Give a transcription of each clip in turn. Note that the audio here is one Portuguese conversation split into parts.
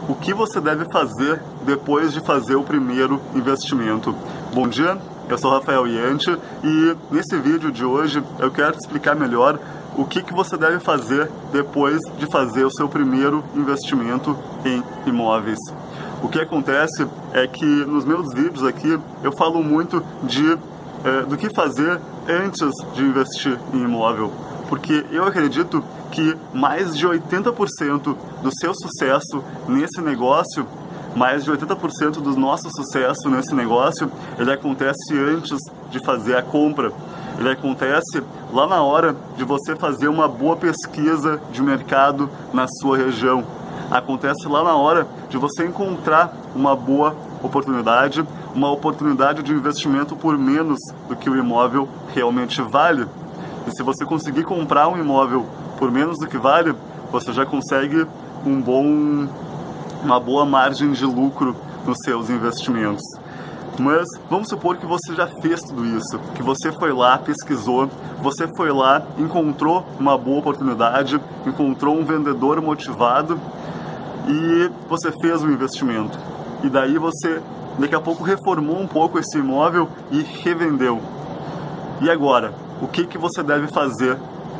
o que você deve fazer depois de fazer o primeiro investimento. Bom dia, eu sou Rafael Yanti e nesse vídeo de hoje eu quero te explicar melhor o que você deve fazer depois de fazer o seu primeiro investimento em imóveis. O que acontece é que nos meus vídeos aqui eu falo muito do que fazer antes de investir em imóvel, porque eu acredito que mais de 80% do seu sucesso nesse negócio, mais de 80% do nosso sucesso nesse negócio, ele acontece antes de fazer a compra. Ele acontece lá na hora de você fazer uma boa pesquisa de mercado na sua região. Acontece lá na hora de você encontrar uma boa oportunidade, uma oportunidade de investimento por menos do que o imóvel realmente vale. E se você conseguir comprar um imóvel por menos do que vale, você já consegue uma boa margem de lucro nos seus investimentos. Mas vamos supor que você já fez tudo isso, que você foi lá, pesquisou, você foi lá, encontrou uma boa oportunidade, encontrou um vendedor motivado e você fez o investimento. E daí você, daqui a pouco, reformou um pouco esse imóvel e revendeu. E agora, o que você deve fazer?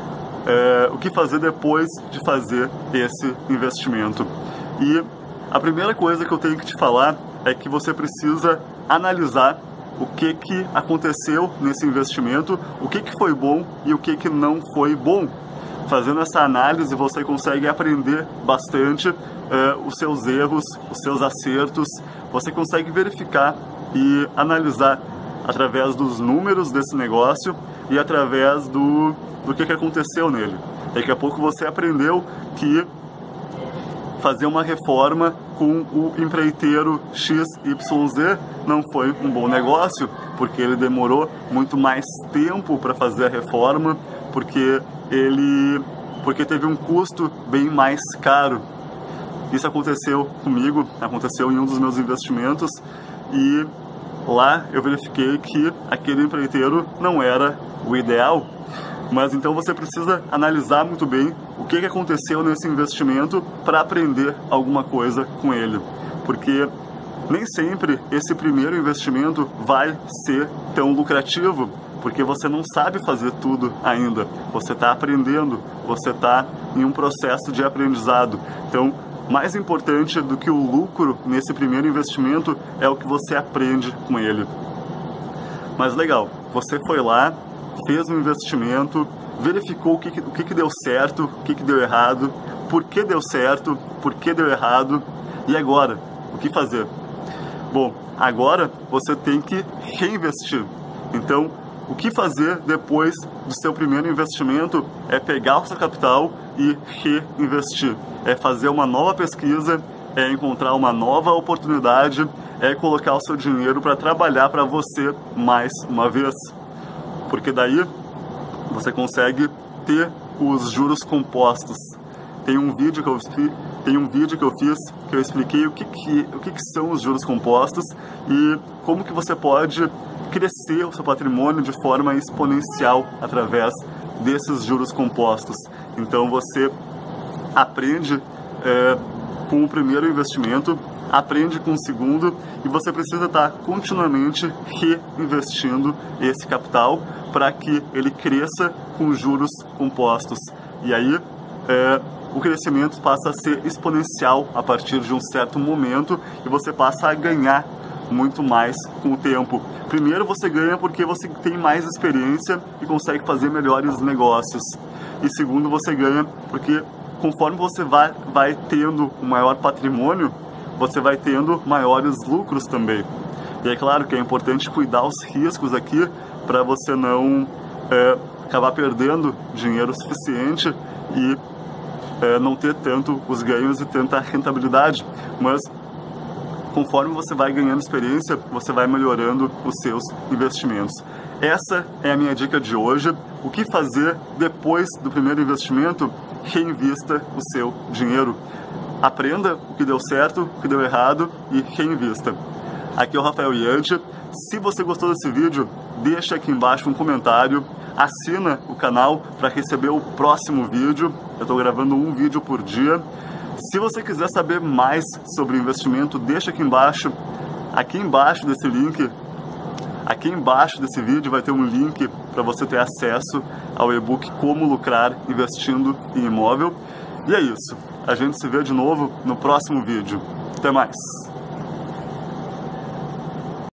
O que fazer depois de fazer esse investimento? E a primeira coisa que eu tenho que te falar é que você precisa analisar o que aconteceu nesse investimento, o que foi bom e o que não foi bom. Fazendo essa análise, você consegue aprender bastante os seus erros, os seus acertos. Você consegue verificar e analisar através dos números desse negócio e através do que aconteceu nele. Daqui a pouco você aprendeu que fazer uma reforma com o empreiteiro XYZ não foi um bom negócio, porque ele demorou muito mais tempo para fazer a reforma, porque teve um custo bem mais caro. Isso aconteceu comigo, aconteceu em um dos meus investimentos e lá eu verifiquei que aquele empreiteiro não era o ideal. Mas então você precisa analisar muito bem o que aconteceu nesse investimento para aprender alguma coisa com ele. Porque nem sempre esse primeiro investimento vai ser tão lucrativo, porque você não sabe fazer tudo ainda. Você está aprendendo, você está em um processo de aprendizado. Então, mais importante do que o lucro nesse primeiro investimento é o que você aprende com ele. Mas legal, você foi lá, fez um investimento, verificou o que deu certo, o que deu errado, por que deu certo, por que deu errado, e agora, o que fazer? Bom, agora você tem que reinvestir. Então, o que fazer depois do seu primeiro investimento é pegar o seu capital e reinvestir. É fazer uma nova pesquisa, é encontrar uma nova oportunidade, é colocar o seu dinheiro para trabalhar para você mais uma vez. Porque daí você consegue ter os juros compostos. Tem um vídeo que eu fiz que eu expliquei o que são os juros compostos e como que você pode crescer o seu patrimônio de forma exponencial através desses juros compostos. Então você aprende com o primeiro investimento, aprende com o segundo e você precisa estar continuamente reinvestindo esse capital para que ele cresça com juros compostos. E aí o crescimento passa a ser exponencial a partir de um certo momento e você passa a ganhar muito mais com o tempo. Primeiro você ganha porque você tem mais experiência e consegue fazer melhores negócios. E segundo você ganha porque conforme você vai tendo um maior patrimônio, você vai tendo maiores lucros também. E é claro que é importante cuidar os riscos aqui para você não acabar perdendo dinheiro suficiente e não ter tanto os ganhos e tanta rentabilidade. Mas conforme você vai ganhando experiência, você vai melhorando os seus investimentos. Essa é a minha dica de hoje. O que fazer depois do primeiro investimento? Reinvista o seu dinheiro. Aprenda o que deu certo, o que deu errado e reinvista. Aqui é o Rafael Yanti. Se você gostou desse vídeo, deixa aqui embaixo um comentário, assina o canal para receber o próximo vídeo. Eu estou gravando um vídeo por dia. Se você quiser saber mais sobre investimento, deixa aqui embaixo desse link, aqui embaixo desse vídeo vai ter um link para você ter acesso ao e-book Como Lucrar Investindo em Imóvel. E é isso, a gente se vê de novo no próximo vídeo. Até mais!